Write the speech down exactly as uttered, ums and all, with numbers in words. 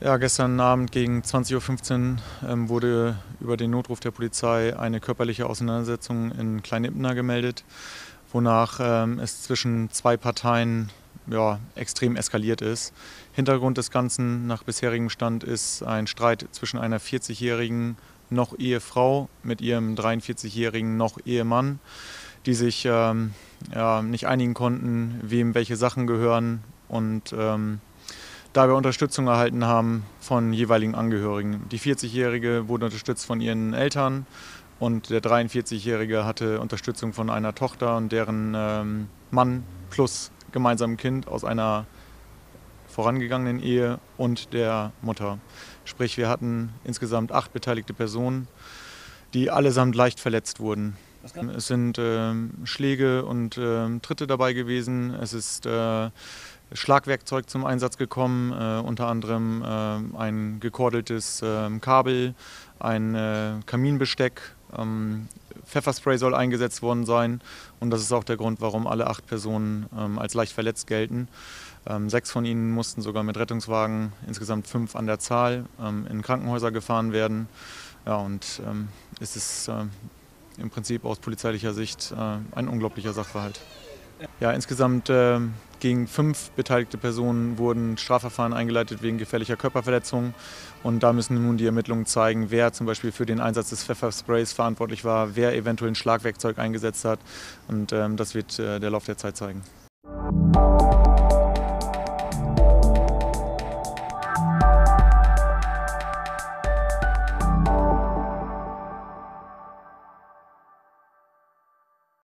Ja, gestern Abend gegen zwanzig Uhr fünfzehn ähm, wurde über den Notruf der Polizei eine körperliche Auseinandersetzung in Klein-Ippener gemeldet, wonach ähm, es zwischen zwei Parteien ja, extrem eskaliert ist. Hintergrund des Ganzen nach bisherigem Stand ist ein Streit zwischen einer vierzigjährigen noch Ehefrau mit ihrem dreiundvierzigjährigen noch Ehemann, die sich ähm, ja, nicht einigen konnten, wem welche Sachen gehören und ähm, da wir Unterstützung erhalten haben von jeweiligen Angehörigen. Die vierzigjährige wurde unterstützt von ihren Eltern und der dreiundvierzigjährige hatte Unterstützung von einer Tochter und deren ähm, Mann plus gemeinsamen Kind aus einer vorangegangenen Ehe und der Mutter. Sprich, wir hatten insgesamt acht beteiligte Personen, die allesamt leicht verletzt wurden. Es sind äh, Schläge und äh, Tritte dabei gewesen. Es ist äh, Schlagwerkzeug zum Einsatz gekommen, äh, unter anderem äh, ein gekordeltes äh, Kabel, ein äh, Kaminbesteck, ähm, Pfefferspray soll eingesetzt worden sein und das ist auch der Grund, warum alle acht Personen ähm, als leicht verletzt gelten. Ähm, sechs von ihnen mussten sogar mit Rettungswagen, insgesamt fünf an der Zahl, ähm, in Krankenhäuser gefahren werden. Ja, und ähm, es ist äh, im Prinzip aus polizeilicher Sicht äh, ein unglaublicher Sachverhalt. Ja, insgesamt äh, gegen fünf beteiligte Personen wurden Strafverfahren eingeleitet wegen gefährlicher Körperverletzung. Und da müssen nun die Ermittlungen zeigen, wer zum Beispiel für den Einsatz des Pfeffersprays verantwortlich war, wer eventuell ein Schlagwerkzeug eingesetzt hat. Und ähm, das wird äh, der Lauf der Zeit zeigen.